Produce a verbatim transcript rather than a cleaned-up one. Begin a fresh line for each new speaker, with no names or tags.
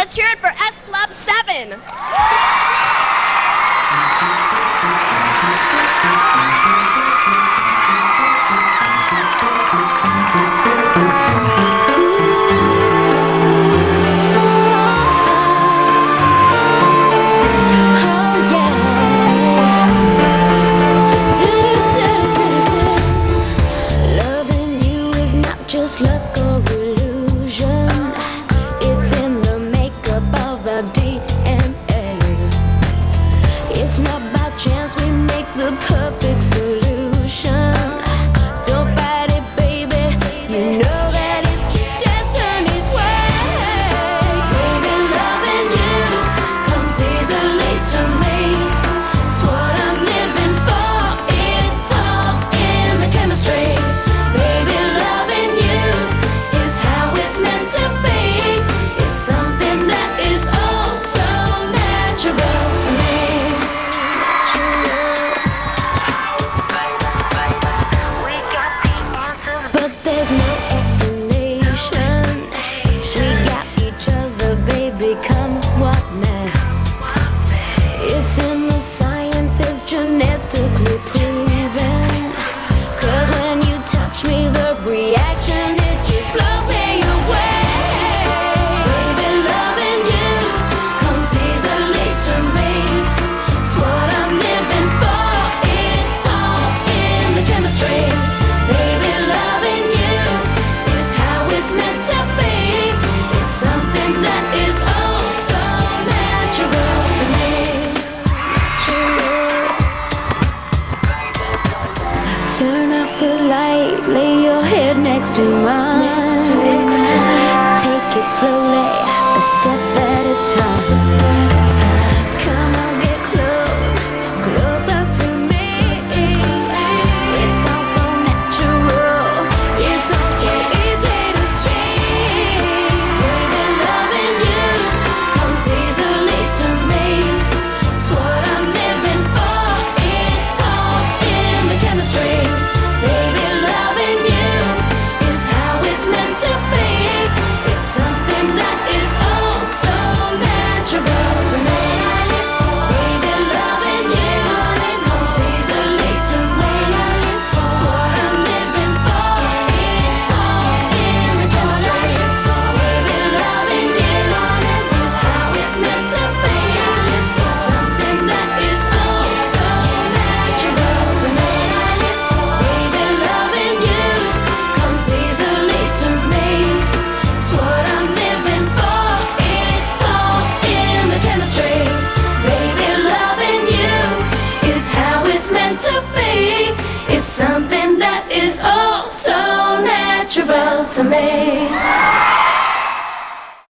Let's hear it for S Club seven.
Just luck or illusion, it's in the makeup of our D N A. It's not by chance we make the perfect solution. Don't fight it, baby, you know that it's destiny's way. Baby, loving you comes easily to me. It's what I'm living for, it's all in the chemistry. Baby, loving you is how it's meant to be. It's something that is all so natural to me. We got the answers, but there's no explanation. We got each other, baby, come what may. It's in the science, it's genetically proven. 'Cause when you touch me, the reaction, it just blows me away. Baby, loving you comes easily to me. It's what I'm living for, it's all in the chemistry. Baby, loving you is how it's meant to be. It's something that is all so natural to me. Natural. Turn off the light, lay your head next to mine. Take it slowly, a step at a time. Come on, get close, closer to me. It's all so natural, it's all so easy to see. Baby, loving you comes easily to me. It's what I'm living for, it's all in the chemistry. Baby, loving you is how it's meant to be. It's something that is all so natural to me. Baby, loving you comes easily to me. It's what I'm living for, it's all in the chemistry. Baby, loving you is how it's meant to be. It's something that is all so natural to me. Baby, loving you comes easily to me. It's what I'm living for, it's all in the chemistry. Baby, loving you is how it's meant to be. It's something that is all so natural to me.